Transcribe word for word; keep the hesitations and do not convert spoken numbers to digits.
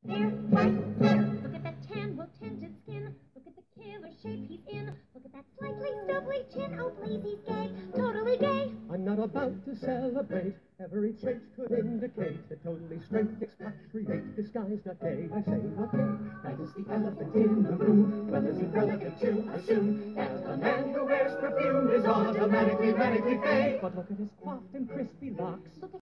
There, right there. Look at that tan, well-tended skin. Look at the killer shape he's in. Look at that slightly stubbly chin. Oh, please, he's gay, totally gay. I'm not about to celebrate. Every trait could indicate that totally straight expatriate. This guy's not gay, I say not gay. That is the elephant in the room. Well, is it relevant to assume that a man who wears perfume is automatically, radically fake? But look at his coiffed and crispy locks. Look